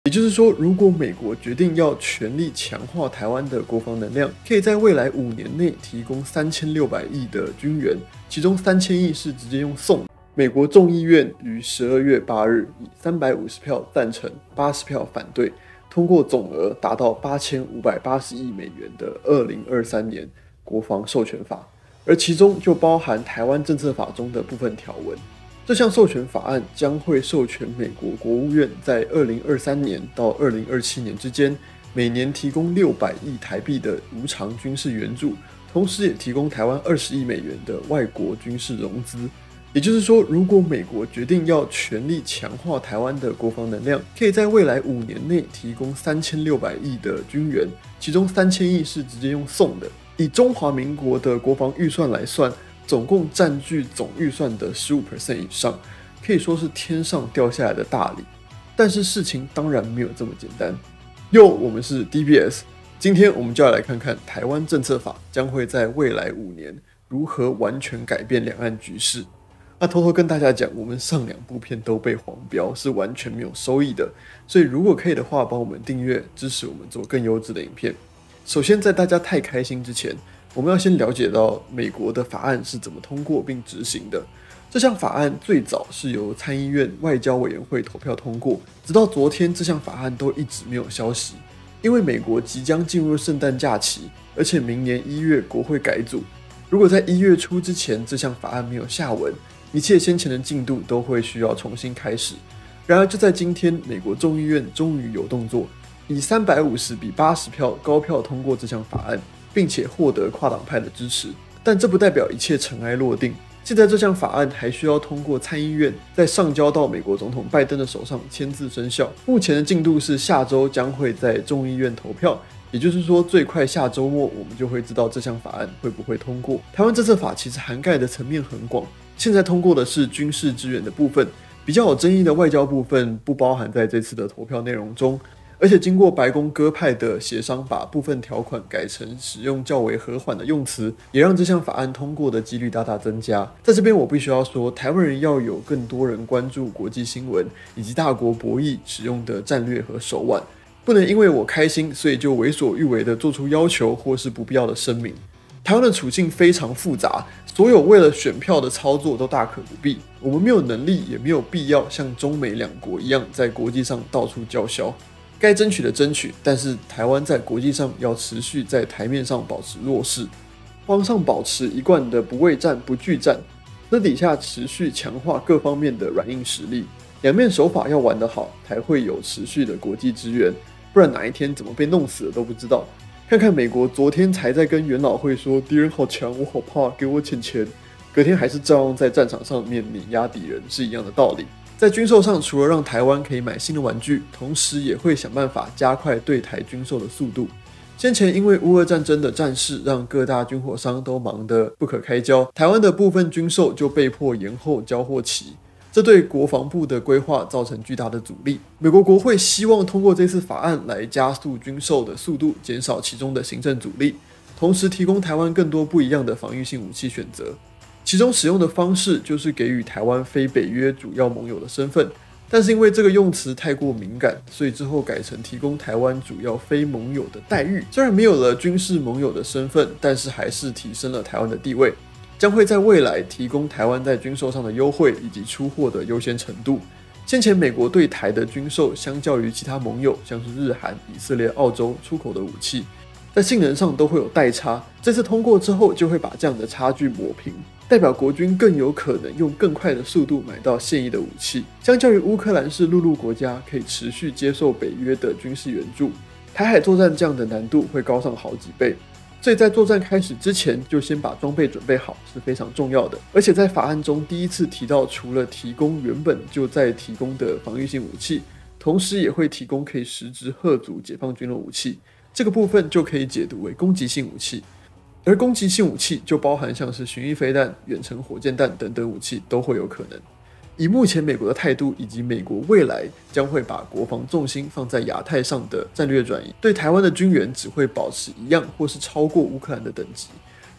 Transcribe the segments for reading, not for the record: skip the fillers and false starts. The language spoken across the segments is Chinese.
也就是说，如果美国决定要全力强化台湾的国防能量，可以在未来5年内提供3600亿的军援，其中3000亿是直接用送。美国众议院于12月8日以350票赞成、80票反对，通过总额达到8580亿美元的2023年国防授权法，而其中就包含台湾政策法中的部分条文。这项授权法案将会授权美国国务院在2023年到2027年之间，每年提供600亿台币的无偿军事援助，同时也提供台湾20亿美元的外国军事融资。也就是说，如果美国决定要全力强化台湾的国防能量，可以在未来5年内提供3600亿的军援，其中3000亿是直接用送的。以中华民国的国防预算来算，总共占据总预算的15% 以上，可以说是天上掉下来的大礼。但是事情当然没有这么简单。我们是 DBS， 今天我们就要来看看台湾政策法将会在未来5年如何完全改变两岸局势。偷偷跟大家讲，我们上2部片都被黄标，是完全没有收益的，所以如果可以的话，帮我们订阅，支持我们做更优质的影片。首先，在大家太开心之前，我们要先了解到美国的法案是怎么通过并执行的。这项法案最早是由参议院外交委员会投票通过，直到昨天，这项法案都一直没有消息。因为美国即将进入圣诞假期，而且明年1月国会改组，如果在1月初之前这项法案没有下文，一切先前的进度都会需要重新开始。然而就在今天，美国众议院终于有动作，以350比80票高票通过这项法案，并且获得跨党派的支持。但这不代表一切尘埃落定，现在这项法案还需要通过参议院，再上交到美国总统拜登的手上签字生效。目前的进度是下周将会在众议院投票，也就是说最快下周末我们就会知道这项法案会不会通过。台湾政策法其实涵盖的层面很广，现在通过的是军事支援的部分，比较有争议的外交部分不包含在这次的投票内容中，而且经过白宫鸽派的协商，把部分条款改成使用较为和缓的用词，也让这项法案通过的几率大大增加。在这边我必须要说，台湾人要有更多人关注国际新闻以及大国博弈使用的战略和手腕，不能因为我开心所以就为所欲为的做出要求或是不必要的声明。台湾的处境非常复杂，所有为了选票的操作都大可不必。我们没有能力，也没有必要像中美2国一样在国际上到处叫嚣。该争取的争取，但是台湾在国际上要持续在台面上保持弱势，方上保持一贯的不畏战不惧战，私底下持续强化各方面的软硬实力，两面手法要玩得好，才会有持续的国际支援，不然哪一天怎么被弄死了都不知道。看看美国昨天才在跟元老会说敌人好强，我好怕，给我钱，隔天还是照样在战场上面碾压敌人，是一样的道理。在军售上，除了让台湾可以买新的玩具，同时也会想办法加快对台军售的速度。先前因为乌俄战争的战事，让各大军火商都忙得不可开交，台湾的部分军售就被迫延后交货期，这对国防部的规划造成巨大的阻力。美国国会希望通过这次法案来加速军售的速度，减少其中的行政阻力，同时提供台湾更多不一样的防御性武器选择。其中使用的方式就是给予台湾非北约主要盟友的身份，但是因为这个用词太过敏感，所以之后改成提供台湾主要非盟友的待遇。虽然没有了军事盟友的身份，但是还是提升了台湾的地位，将会在未来提供台湾在军售上的优惠以及出货的优先程度。先前美国对台的军售，相较于其他盟友，像是日韩、以色列、澳洲出口的武器，在性能上都会有代差。这次通过之后，就会把这样的差距抹平，代表国军更有可能用更快的速度买到现役的武器。相较于乌克兰是陆路国家，可以持续接受北约的军事援助，台海作战这样的难度会高上好几倍。所以在作战开始之前，就先把装备准备好是非常重要的。而且在法案中第一次提到，除了提供原本就在提供的防御性武器，同时也会提供可以实质嚇阻解放军的武器。这个部分就可以解读为攻击性武器，而攻击性武器就包含像是巡弋飞弹、远程火箭弹等等武器都会有可能。以目前美国的态度以及美国未来将会把国防重心放在亚太上的战略转移，对台湾的军援只会保持一样或是超过乌克兰的等级，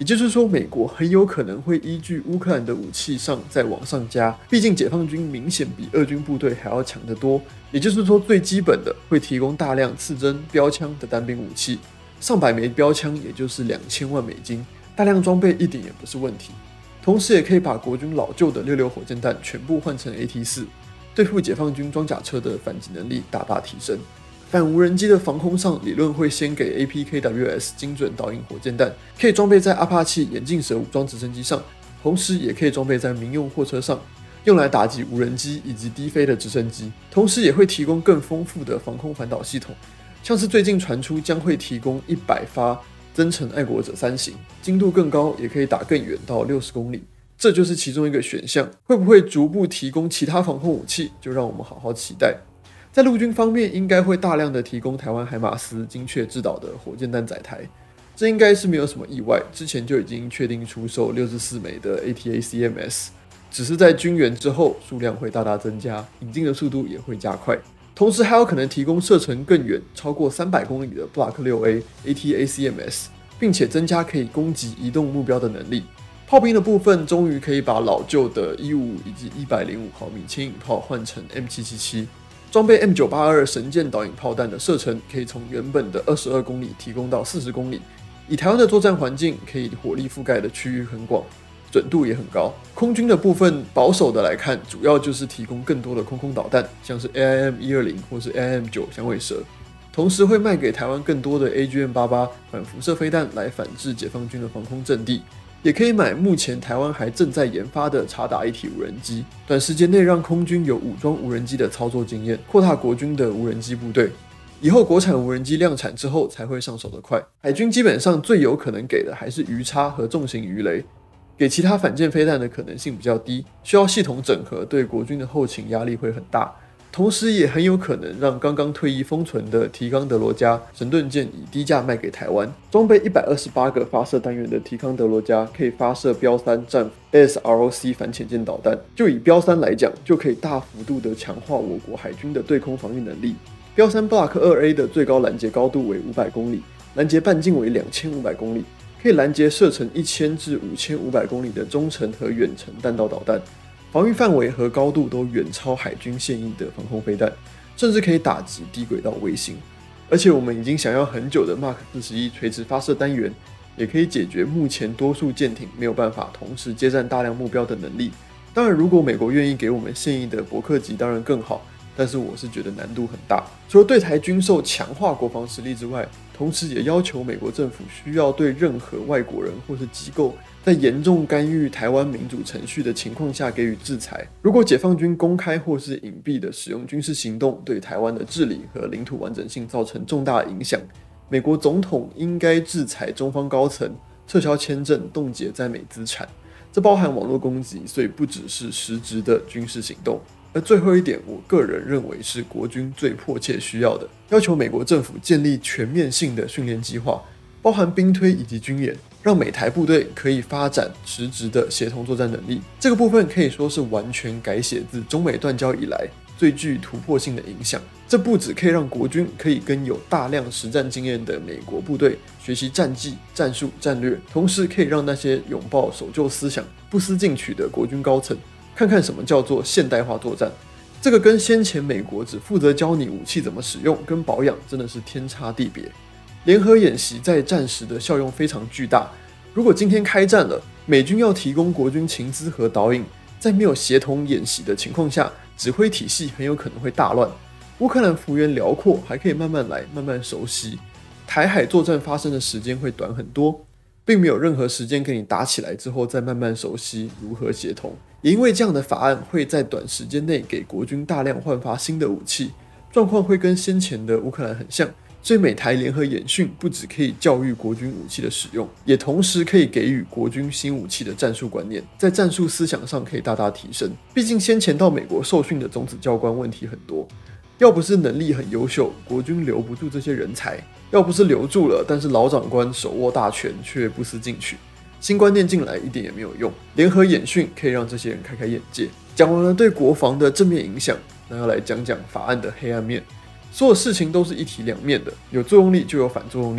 也就是说，美国很有可能会依据乌克兰的武器上再往上加，毕竟解放军明显比俄军部队还要强得多。也就是说，最基本的会提供大量刺针、标枪的单兵武器，上百枚标枪也就是$2000万，大量装备一点也不是问题。同时，也可以把国军老旧的66火箭弹全部换成 AT4，对付解放军装甲车的反击能力大大提升。反无人机的防空上，理论会先给 APKWS 精准导引火箭弹，可以装备在阿帕奇眼镜蛇武装直升机上，同时也可以装备在民用货车上，用来打击无人机以及低飞的直升机。同时也会提供更丰富的防空反导系统，像是最近传出将会提供100发增程爱国者3型，精度更高，也可以打更远到60公里。这就是其中一个选项，会不会逐步提供其他防空武器，就让我们好好期待。在陆军方面，应该会大量的提供台湾海马斯精确制导的火箭弹载台，这应该是没有什么意外，之前就已经确定出售64枚的 ATACMS， 只是在军援之后数量会大大增加，引进的速度也会加快。同时还有可能提供射程更远，超过300公里的 Block 6A ATACMS， 并且增加可以攻击移动目标的能力。炮兵的部分终于可以把老旧的155以及105毫米牵引炮换成 M777。装备 M982 神箭导引炮弹的射程可以从原本的22公里提供到40公里，以台湾的作战环境，可以火力覆盖的区域很广，准度也很高。空军的部分保守的来看，主要就是提供更多的空导弹，像是 AIM-120 或是 AIM-9响尾蛇，同时会卖给台湾更多的 AGM-88 反辐射飞弹来反制解放军的防空阵地。也可以买目前台湾还正在研发的察打一体无人机，短时间内让空军有武装无人机的操作经验，扩大国军的无人机部队。以后国产无人机量产之后才会上手的快。海军基本上最有可能给的还是鱼叉和重型鱼雷，给其他反舰飞弹的可能性比较低，需要系统整合，对国军的后勤压力会很大。同时也很有可能让刚刚退役封存的提纲德罗加神盾舰以低价卖给台湾。装备128个发射单元的提纲德罗加可以发射标3战 ASROC 反潜舰导弹，就以标3来讲，就可以大幅度的强化我国海军的对空防御能力。标3 Block 2A 的最高拦截高度为500公里，拦截半径为2500公里，可以拦截射程1000至5500公里的中程和远程弹道导弹。防御范围和高度都远超海军现役的防空飞弹，甚至可以打击低轨道卫星。而且我们已经想要很久的 Mark 41垂直发射单元，也可以解决目前多数舰艇没有办法同时接战大量目标的能力。当然，如果美国愿意给我们现役的伯克级，当然更好。但是我是觉得难度很大。除了对台军售强化国防实力之外，同时也要求美国政府需要对任何外国人或是机构在严重干预台湾民主程序的情况下给予制裁。如果解放军公开或是隐蔽的使用军事行动对台湾的治理和领土完整性造成重大影响，美国总统应该制裁中方高层，撤销签证，冻结在美资产。这包含网络攻击，所以不只是实质的军事行动。而最后一点，我个人认为是国军最迫切需要的，要求美国政府建立全面性的训练计划，包含兵推以及军演，让美台部队可以发展实质的协同作战能力。这个部分可以说是完全改写自中美断交以来最具突破性的影响。这不只可以让国军可以跟有大量实战经验的美国部队学习战技、战术、战略，同时可以让那些拥抱守旧思想、不思进取的国军高层看看什么叫做现代化作战。这个跟先前美国只负责教你武器怎么使用跟保养真的是天差地别。联合演习在战时的效用非常巨大，如果今天开战了，美军要提供国军情资和导引，在没有协同演习的情况下，指挥体系很有可能会大乱。乌克兰幅员辽阔，还可以慢慢来，慢慢熟悉。台海作战发生的时间会短很多，并没有任何时间给你打起来之后再慢慢熟悉如何协同。也因为这样的法案会在短时间内给国军大量换发新的武器，状况会跟先前的乌克兰很像。所以美台联合演训不只可以教育国军武器的使用，也同时可以给予国军新武器的战术观念，在战术思想上可以大大提升。毕竟先前到美国受训的种子教官问题很多，要不是能力很优秀，国军留不住这些人才；要不是留住了，但是老长官手握大权却不思进取，新观念进来一点也没有用。联合演训可以让这些人开开眼界。讲完了对国防的正面影响，那要来讲讲法案的黑暗面。所有事情都是一体两面的，有作用力就有反作用力。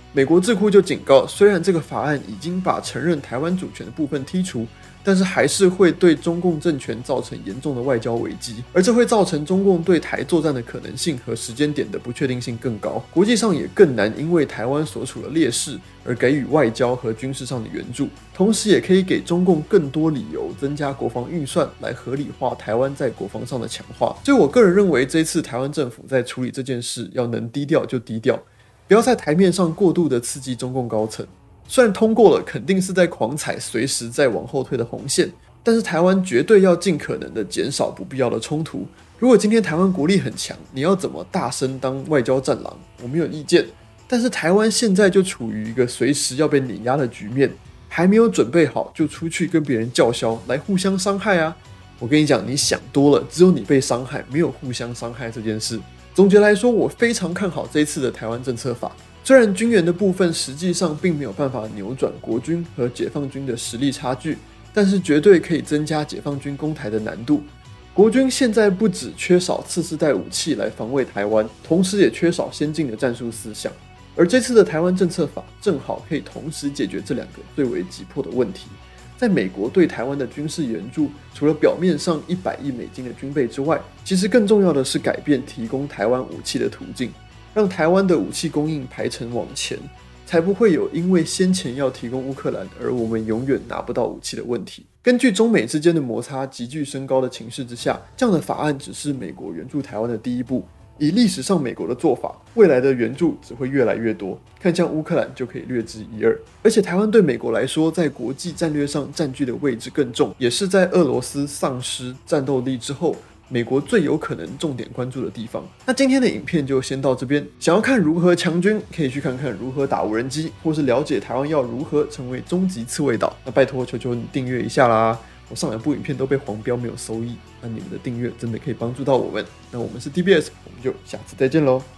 美国智库就警告，虽然这个法案已经把承认台湾主权的部分剔除，但是还是会对中共政权造成严重的外交危机，而这会造成中共对台作战的可能性和时间点的不确定性更高，国际上也更难因为台湾所处的劣势而给予外交和军事上的援助，同时也可以给中共更多理由增加国防预算来合理化台湾在国防上的强化。所以我个人认为，这次台湾政府在处理这件事要能低调就低调，不要在台面上过度的刺激中共高层。虽然通过了，肯定是在狂踩随时在往后退的红线，但是台湾绝对要尽可能的减少不必要的冲突。如果今天台湾国力很强，你要怎么大声当外交战狼，我没有意见。但是台湾现在就处于一个随时要被碾压的局面，还没有准备好就出去跟别人叫嚣来互相伤害啊！我跟你讲，你想多了，只有你被伤害，没有互相伤害这件事。总结来说，我非常看好这一次的台湾政策法。虽然军援的部分实际上并没有办法扭转国军和解放军的实力差距，但是绝对可以增加解放军攻台的难度。国军现在不只缺少次世代武器来防卫台湾，同时也缺少先进的战术思想。而这次的台湾政策法正好可以同时解决这两个最为急迫的问题。在美国对台湾的军事援助，除了表面上100亿美金的军备之外，其实更重要的是改变提供台湾武器的途径。让台湾的武器供应排程往前，才不会有因为先前要提供乌克兰而我们永远拿不到武器的问题。根据中美之间的摩擦急剧升高的情势之下，这样的法案只是美国援助台湾的第一步。以历史上美国的做法，未来的援助只会越来越多，看像乌克兰就可以略知一二。而且台湾对美国来说，在国际战略上占据的位置更重，也是在俄罗斯丧失战斗力之后，美国最有可能重点关注的地方。那今天的影片就先到这边，想要看如何强军，可以去看看如何打无人机，或是了解台湾要如何成为终极刺猬岛。那拜托求求你订阅一下啦，我上2部影片都被黄标没有收益，那你们的订阅真的可以帮助到我们。那我们是 TBS， 我们就下次再见咯。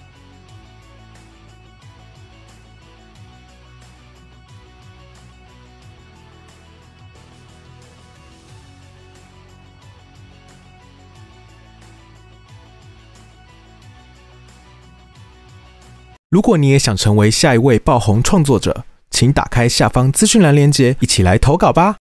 如果你也想成为下一位爆红创作者，请打开下方资讯栏连结，一起来投稿吧。